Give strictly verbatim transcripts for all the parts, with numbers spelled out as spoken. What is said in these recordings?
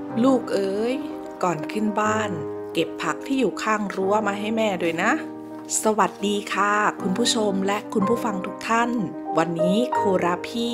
ลูกเอ๋ยก่อนขึ้นบ้านเก็บผักที่อยู่ข้างรั้วมาให้แม่ด้วยนะสวัสดีค่ะคุณผู้ชมและคุณผู้ฟังทุกท่านวันนี้โคราพี่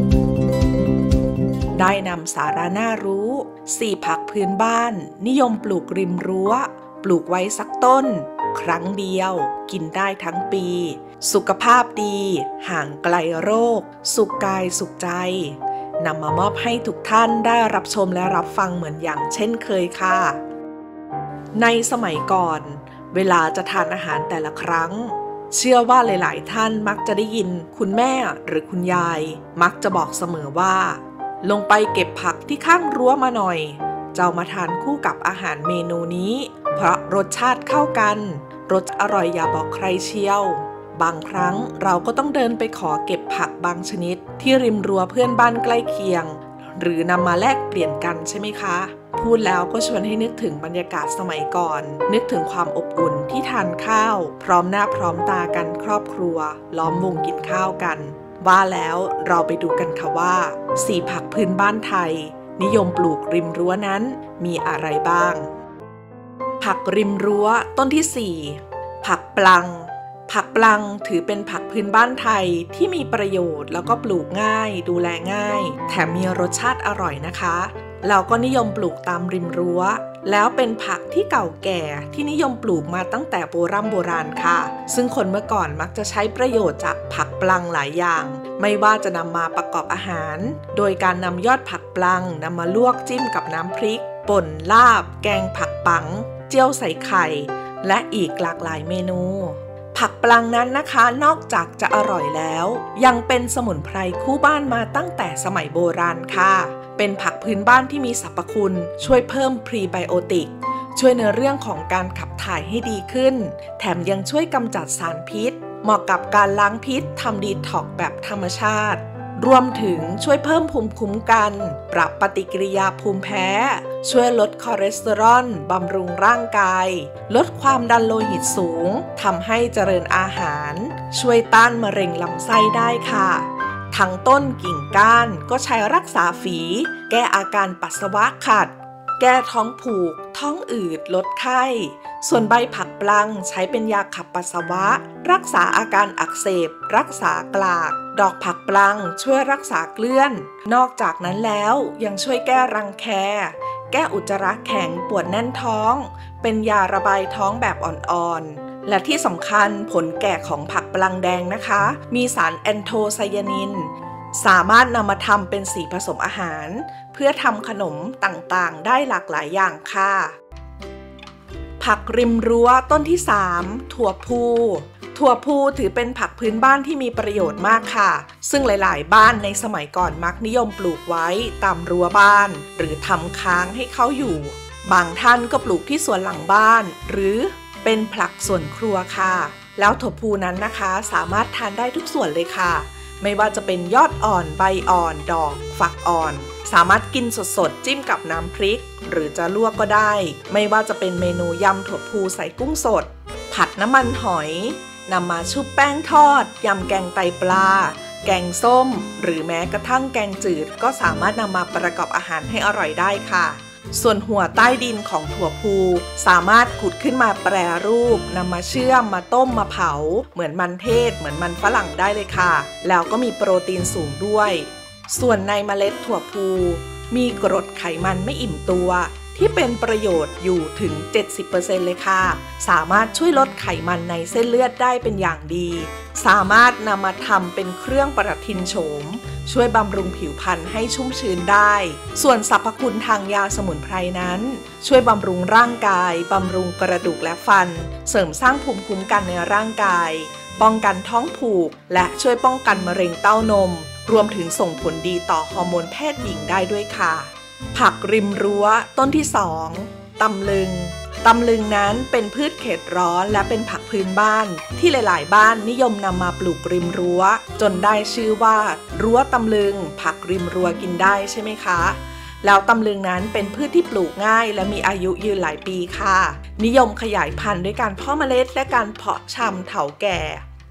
ได้นำสาระน่ารู้สี่ผักพื้นบ้านนิยมปลูกริมรั้วปลูกไว้สักต้นครั้งเดียวกินได้ทั้งปีสุขภาพดีห่างไกลโรคสุขกายสุขใจนำมามอบให้ทุกท่านได้รับชมและรับฟังเหมือนอย่างเช่นเคยค่ะในสมัยก่อนเวลาจะทานอาหารแต่ละครั้งเชื่อว่าหลายๆท่านมักจะได้ยินคุณแม่หรือคุณยายมักจะบอกเสมอว่าลงไปเก็บผักที่ข้างรั้วมาหน่อยจะเอามาทานคู่กับอาหารเมนูนี้เพราะรสชาติเข้ากันรสอร่อยอย่าบอกใครเชียวบางครั้งเราก็ต้องเดินไปขอเก็บผักบางชนิดที่ริมรั้วเพื่อนบ้านใกล้เคียงหรือนำมาแลกเปลี่ยนกันใช่ไหมคะพูดแล้วก็ชวนให้นึกถึงบรรยากาศสมัยก่อนนึกถึงความอบอุ่นที่ทานข้าวพร้อมหน้าพร้อมตากันครอบครัวล้อมวงกินข้าวกันว่าแล้วเราไปดูกันค่ะว่าสี่ผักพื้นบ้านไทยนิยมปลูกริมรั้วนั้นมีอะไรบ้างผักริมรั้วต้นที่สี่ผักปลังผักปลังถือเป็นผักพื้นบ้านไทยที่มีประโยชน์แล้วก็ปลูกง่ายดูแลง่ายแถมมีรสชาติอร่อยนะคะเราก็นิยมปลูกตามริมรั้วแล้วเป็นผักที่เก่าแก่ที่นิยมปลูกมาตั้งแต่โบราณโบราณค่ะซึ่งคนเมื่อก่อนมักจะใช้ประโยชน์จากผักปลังหลายอย่างไม่ว่าจะนำมาประกอบอาหารโดยการนำยอดผักปลังนำมาลวกจิ้มกับน้ำพริกป่นลาบแกงผักปังเจียวใส่ไข่และอีกหลากหลายเมนูผักปลังนั้นนะคะนอกจากจะอร่อยแล้วยังเป็นสมุนไพรคู่บ้านมาตั้งแต่สมัยโบราณค่ะเป็นผักพื้นบ้านที่มีสรรพคุณช่วยเพิ่มพรีไบโอติกช่วยในเรื่องของการขับถ่ายให้ดีขึ้นแถมยังช่วยกำจัดสารพิษเหมาะกับการล้างพิษทำดีท็อกซ์แบบธรรมชาติรวมถึงช่วยเพิ่มภูมิคุ้มกันปรับปฏิกิริยาภูมิแพ้ช่วยลดคอเลสเตอรอลบำรุงร่างกายลดความดันโลหิตสูงทำให้เจริญอาหารช่วยต้านมะเร็งลำไส้ได้ค่ะทั้งต้นกิ่งก้านก็ใช้รักษาฝีแก้อาการปัสสาวะขัดแก้ท้องผูกท้องอืดลดไข้ส่วนใบผักปลังใช้เป็นยาขับปัสสาวะรักษาอาการอักเสบรักษากลากดอกผักปลังช่วยรักษาเกลื่อนนอกจากนั้นแล้วยังช่วยแก้รังแคแก้อุจจาระแข็งปวดแน่นท้องเป็นยาระบายท้องแบบอ่อนๆและที่สำคัญผลแก่ของผักปลังแดงนะคะมีสารแอนโทไซยานินสามารถนำมาทำเป็นสีผสมอาหารเพื่อทำขนมต่างๆได้หลากหลายอย่างค่ะผักริมรั้วต้นที่สามถั่วพูถั่วพูถือเป็นผักพื้นบ้านที่มีประโยชน์มากค่ะซึ่งหลายๆบ้านในสมัยก่อนมักนิยมปลูกไว้ตามรั้วบ้านหรือทำค้างให้เขาอยู่บางท่านก็ปลูกที่สวนหลังบ้านหรือเป็นผักสวนครัวค่ะแล้วถั่วพูนั้นนะคะสามารถทานได้ทุกส่วนเลยค่ะไม่ว่าจะเป็นยอดอ่อนใบอ่อนดอกฝักอ่อนสามารถกินสดๆจิ้มกับน้ำพริกหรือจะลวกก็ได้ไม่ว่าจะเป็นเมนูยำถั่วพูใส่กุ้งสดผัดน้ำมันหอยนำมาชุบแป้งทอดยำแกงไตปลาแกงส้มหรือแม้กระทั่งแกงจืดก็สามารถนำมาประกอบอาหารให้อร่อยได้ค่ะส่วนหัวใต้ดินของถั่วพูสามารถขุดขึ้นมาแปรรูปนำมาเชื่อมมาต้มมาเผาเหมือนมันเทศเหมือนมันฝรั่งได้เลยค่ะแล้วก็มีโปรตีนสูงด้วยส่วนในเมล็ดถั่วพูมีกรดไขมันไม่อิ่มตัวที่เป็นประโยชน์อยู่ถึง เจ็ดสิบเปอร์เซ็นต์ เลยค่ะสามารถช่วยลดไขมันในเส้นเลือดได้เป็นอย่างดีสามารถนำมาทำเป็นเครื่องประทินโฉมช่วยบำรุงผิวพรรณให้ชุ่มชื้นได้ส่วนสรรพคุณทางยาสมุนไพรนั้นช่วยบำรุงร่างกายบำรุงกระดูกและฟันเสริมสร้างภูมิคุ้มกันในร่างกายป้องกันท้องผูกและช่วยป้องกันมะเร็งเต้านมรวมถึงส่งผลดีต่อฮอร์โมนเพศหญิงได้ด้วยค่ะผักริมรั้วต้นที่สองตำลึงตำลึงนั้นเป็นพืชเขตร้อนและเป็นผักพื้นบ้านที่หลายๆบ้านนิยมนำมาปลูกริมรั้วจนได้ชื่อว่ารั้วตำลึงผักริมรั้วกินได้ใช่ไหมคะแล้วตำลึงนั้นเป็นพืชที่ปลูกง่ายและมีอายุยืนหลายปีค่ะนิยมขยายพันธุ์ด้วยการเพาะเมล็ดและการเพาะชำเถาแก่ต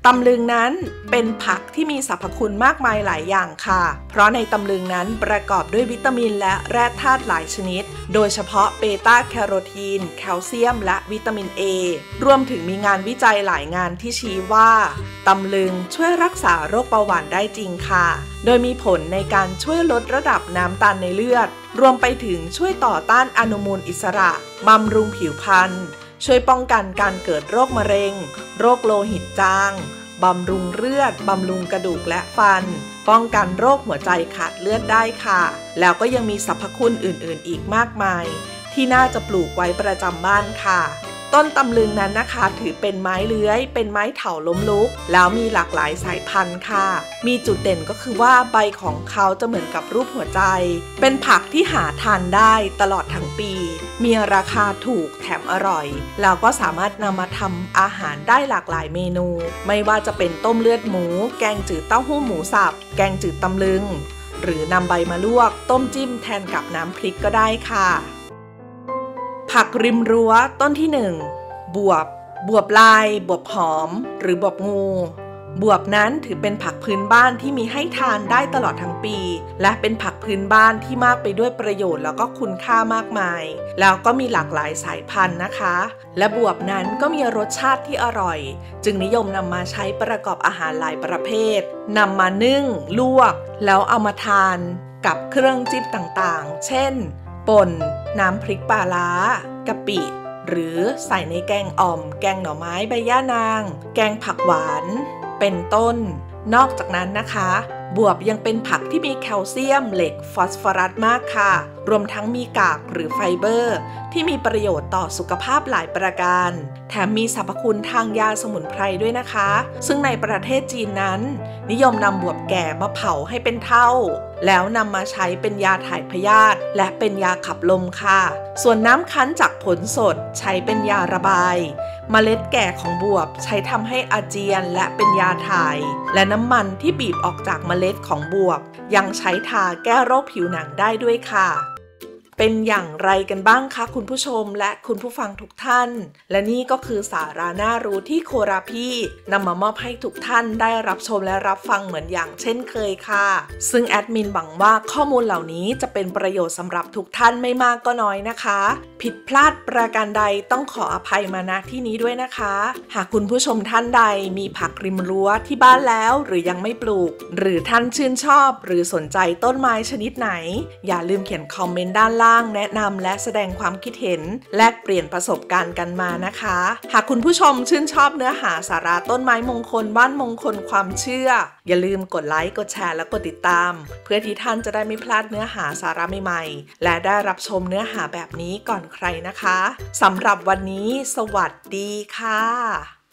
ตำลึงนั้นเป็นผักที่มีสรรพคุณมากมายหลายอย่างค่ะเพราะในตำลึงนั้นประกอบด้วยวิตามินและแร่ธาตุหลายชนิดโดยเฉพาะเบต้าแคโรทีนแคลเซียมและวิตามิน A รวมถึงมีงานวิจัยหลายงานที่ชี้ว่าตำลึงช่วยรักษาโรคเบาหวานได้จริงค่ะโดยมีผลในการช่วยลดระดับน้ำตาลในเลือดรวมไปถึงช่วยต่อต้านอนุมูลอิสระบำรุงผิวพรรณช่วยป้องกันการเกิดโรคมะเร็งโรคโลหิตจางบำรุงเลือดบำรุงกระดูกและฟันป้องกันโรคหัวใจขาดเลือดได้ค่ะแล้วก็ยังมีสรรพคุณอื่นๆอีกมากมายที่น่าจะปลูกไว้ประจำบ้านค่ะต้นตำลึงนั้นนะคะถือเป็นไม้เลื้อยเป็นไม้เถาล้มลุกแล้วมีหลากหลายสายพันธุ์ค่ะมีจุดเด่นก็คือว่าใบของเขาจะเหมือนกับรูปหัวใจเป็นผักที่หาทานได้ตลอดทั้งปีมีราคาถูกแถมอร่อยแล้วก็สามารถนำมาทำอาหารได้หลากหลายเมนูไม่ว่าจะเป็นต้มเลือดหมูแกงจืดเต้าหู้หมูสับแกงจืดตำลึงหรือนำใบมาลวกต้มจิ้มแทนกับน้ำพริกก็ได้ค่ะผักริมรั้วต้นที่หนึ่งบวบบวบลายบวบหอมหรือบวบงูบวบนั้นถือเป็นผักพื้นบ้านที่มีให้ทานได้ตลอดทั้งปีและเป็นผักพื้นบ้านที่มากไปด้วยประโยชน์แล้วก็คุณค่ามากมายแล้วก็มีหลากหลายสายพันธุ์นะคะและบวบนั้นก็มีรสชาติที่อร่อยจึงนิยมนำมาใช้ประกอบอาหารหลายประเภทนำมานึ่งลวกแล้วเอามาทานกับเครื่องจิ้มต่างๆเช่นป่นน้ำพริกปลาร้ากะปิหรือใส่ในแกงอ่อมแกงหน่อไม้ใบย่านางแกงผักหวานเป็นต้นนอกจากนั้นนะคะบวบยังเป็นผักที่มีแคลเซียมเหล็กฟอสฟอรัสมากค่ะรวมทั้งมีกากหรือไฟเบอร์ที่มีประโยชน์ต่อสุขภาพหลายประการแถมมีสรรพคุณทางยาสมุนไพรด้วยนะคะซึ่งในประเทศจีนนั้นนิยมนำบวบแก่มาเผาให้เป็นเถ้าแล้วนำมาใช้เป็นยาถ่ายพยาธิและเป็นยาขับลมค่ะส่วนน้ำคั้นจากผลสดใช้เป็นยาระบายเมล็ดแก่ของบวบใช้ทำให้อาเจียนและเป็นยาถ่ายและน้ำมันที่บีบออกจากเมล็ดของบวบยังใช้ทาแก้โรคผิวหนังได้ด้วยค่ะเป็นอย่างไรกันบ้างคะคุณผู้ชมและคุณผู้ฟังทุกท่านและนี่ก็คือสาระน่ารู้ที่โคราพี่นำมามอบให้ทุกท่านได้รับชมและรับฟังเหมือนอย่างเช่นเคยค่ะซึ่งแอดมินหวังว่าข้อมูลเหล่านี้จะเป็นประโยชน์สำหรับทุกท่านไม่มากก็น้อยนะคะผิดพลาดประการใดต้องขออภัยมาณที่นี้ด้วยนะคะหากคุณผู้ชมท่านใดมีผักริมรั้วที่บ้านแล้วหรือยังไม่ปลูกหรือท่านชื่นชอบหรือสนใจต้นไม้ชนิดไหนอย่าลืมเขียนคอมเมนต์ด้านล่างแนะนำและแสดงความคิดเห็นแลกเปลี่ยนประสบการณ์กันมานะคะหากคุณผู้ชมชื่นชอบเนื้อหาสาระต้นไม้มงคลบ้านมงคลความเชื่ออย่าลืมกดไลค์กดแชร์และกดติดตามเพื่อที่ท่านจะได้ไม่พลาดเนื้อหาสาระใหม่ๆและได้รับชมเนื้อหาแบบนี้ก่อนใครนะคะสำหรับวันนี้สวัสดีค่ะ